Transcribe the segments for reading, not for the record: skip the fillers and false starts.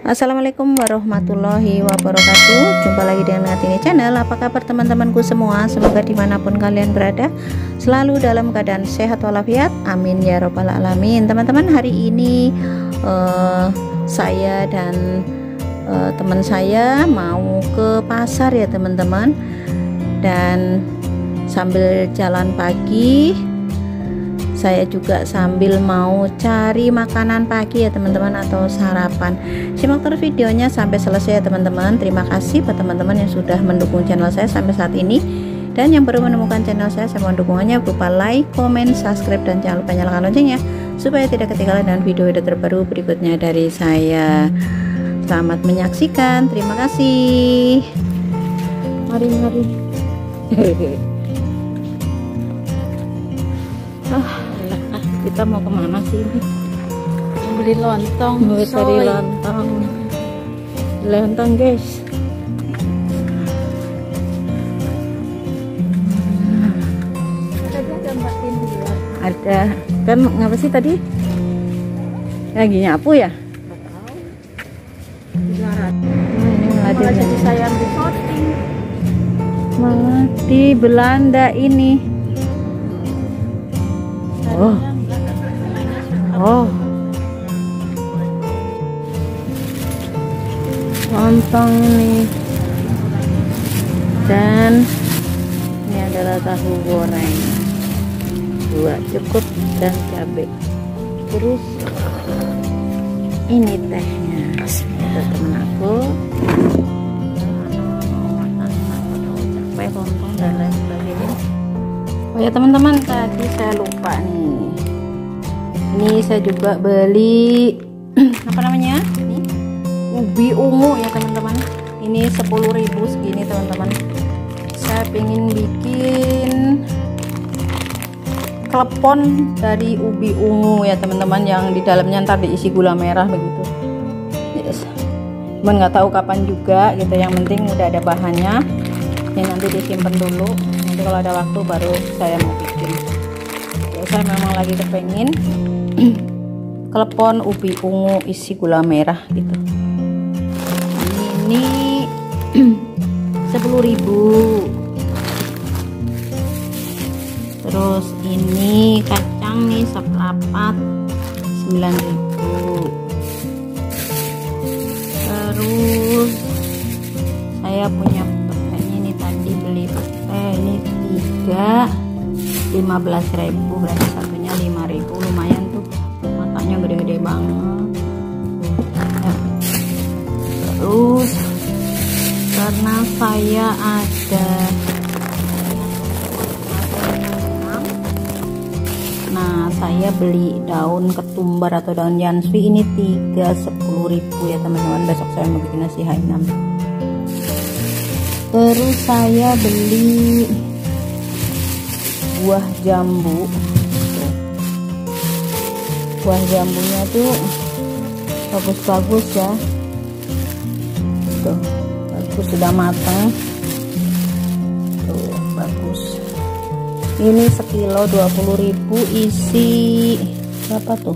Assalamualaikum warahmatullahi wabarakatuh. Jumpa lagi dengan Kartini Channel. Apa kabar teman-temanku semua? Semoga dimanapun kalian berada selalu dalam keadaan sehat walafiat. Amin ya robbal alamin. Teman-teman, hari ini saya dan teman saya mau ke pasar ya teman-teman. Dan sambil jalan pagi, saya juga sambil mau cari makanan pagi ya teman-teman, atau sarapan. Simak terus videonya sampai selesai ya teman-teman. Terima kasih buat teman-teman yang sudah mendukung channel saya sampai saat ini, dan yang baru menemukan channel saya mohon dukungannya berupa like, comment, subscribe, dan jangan lupa nyalakan loncengnya supaya tidak ketinggalan dengan video-video terbaru berikutnya dari saya. Selamat menyaksikan, terima kasih. Mari kita mau kemana sih ini? Beli lontong. Mau cari lontong guys. Ada kan, ngapa sih tadi lagi nyapu ya? Malah jadi saya di shooting. Malah di Belanda ini. Oh, lontong nih, dan ini adalah tahu goreng 2 cukup, dan cabai. Terus ini tehnya ada temen aku, cabai, lontong, dan lain sebagainya. Oh ya teman-teman, tadi saya lupa nih. Ini saya juga beli apa namanya? Ini ubi ungu ya teman-teman. Ini 10.000 segini teman-teman. Saya pengen bikin klepon dari ubi ungu ya teman-teman, yang di dalamnya ntar diisi gula merah begitu. Yes. Cuman nggak tahu kapan juga gitu. Yang penting udah ada bahannya. Ini nanti disimpan dulu. Nanti kalau ada waktu baru saya mau bikin. Ya, saya memang lagi kepengen klepon ubi ungu isi gula merah gitu. Ini 10.000. Terus ini kacang nih seprapat 9.000. Terus saya punya pete ini, tadi beli pete ini 3 15.000, berarti satunya 5.000. lumayan tuh, matanya gede-gede banget ya. Terus karena saya ada, nah saya beli daun ketumbar atau daun yansui ini 10.000 ya teman-teman. Besok saya mau bikin nasi Hainam. Terus saya beli buah jambu. Buah jambunya tuh bagus-bagus ya. Tuh, bagus, sudah matang. Tuh, bagus. Ini sekilo 20.000, isi berapa tuh?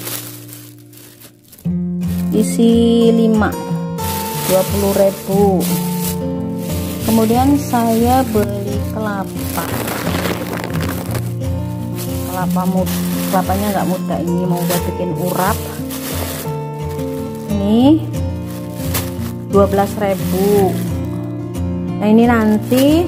Isi 5, 20.000. Kemudian saya beli kelapa. Kelapanya nggak muda, ini mau buat bikin urap. Ini 12.000. Nah ini nanti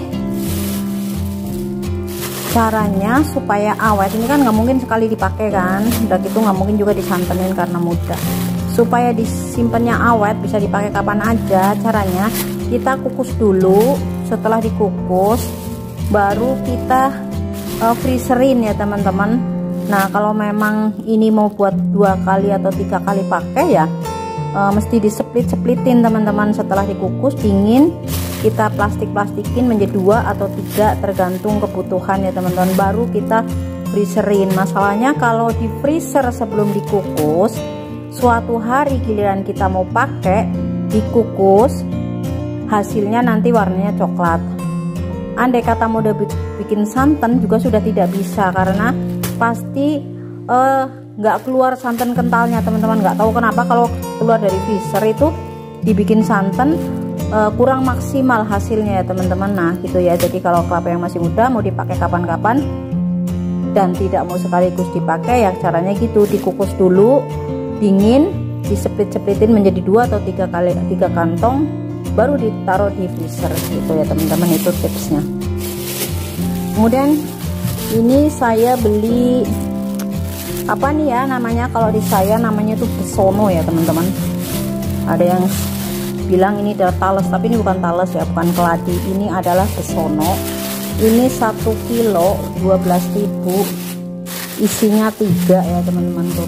caranya supaya awet. Ini kan nggak mungkin sekali dipakai kan, udah gitu nggak mungkin juga disantenin karena muda. Supaya disimpannya awet, bisa dipakai kapan aja. Caranya kita kukus dulu. Setelah dikukus baru kita freezerin ya teman-teman. Nah kalau memang ini mau buat 2 kali atau 3 kali pakai ya, mesti diseplit-seplitin teman-teman. Setelah dikukus dingin, kita plastik-plastikin menjadi 2 atau 3 tergantung kebutuhan ya teman-teman, baru kita freezerin. Masalahnya kalau di freezer sebelum dikukus, suatu hari giliran kita mau pakai, dikukus, hasilnya nanti warnanya coklat. Andai kata mau bikin santan juga sudah tidak bisa, karena pasti nggak keluar santan kentalnya teman-teman. Nggak tahu kenapa kalau keluar dari freezer itu dibikin santan kurang maksimal hasilnya ya teman-teman. Nah gitu ya, jadi kalau kelapa yang masih muda mau dipakai kapan-kapan dan tidak mau sekaligus dipakai ya caranya gitu, dikukus dulu dingin, diseplit-seplitin menjadi 2 atau 3 kantong, baru ditaruh di freezer gitu ya teman-teman. Itu tipsnya. Kemudian ini saya beli apa nih ya namanya, kalau di saya namanya itu besono ya teman-teman. Ada yang bilang ini adalah tales, tapi ini bukan tales ya, bukan keladi, ini adalah besono. Ini 1 kilo 12.000, isinya 3 ya teman-teman, tuh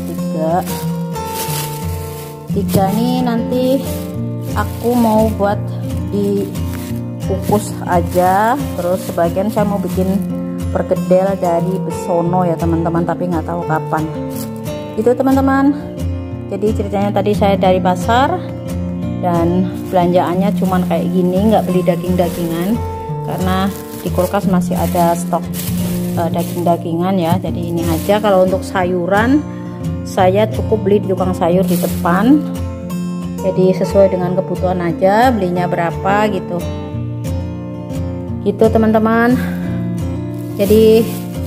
3 nih. Nanti aku mau buat dikukus aja, terus sebagian saya mau bikin perkedel dari besono ya teman-teman, tapi nggak tahu kapan. Itu teman-teman, jadi ceritanya tadi saya dari pasar dan belanjaannya cuman kayak gini, nggak beli daging-dagingan karena di kulkas masih ada stok daging-dagingan ya. Jadi ini aja. Kalau untuk sayuran saya cukup beli di tukang sayur di depan, jadi sesuai dengan kebutuhan aja, belinya berapa gitu teman-teman. Jadi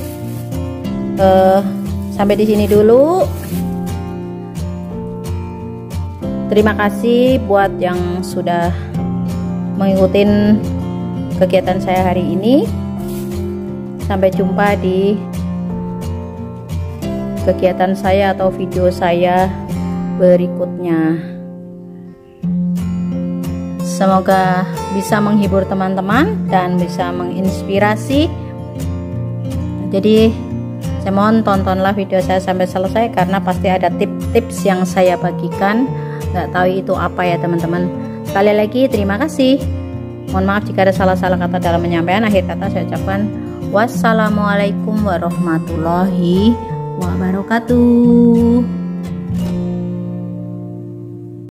sampai di sini dulu. Terima kasih buat yang sudah mengikuti kegiatan saya hari ini. Sampai jumpa di kegiatan saya atau video saya berikutnya. Semoga bisa menghibur teman-teman dan bisa menginspirasi. Jadi saya mohon tontonlah video saya sampai selesai karena pasti ada tips-tips yang saya bagikan. Nggak tahu itu apa ya teman-teman. Sekali lagi terima kasih. Mohon maaf jika ada salah-salah kata dalam menyampaikan. Akhir kata saya ucapkan wassalamualaikum warahmatullahi wabarakatuh.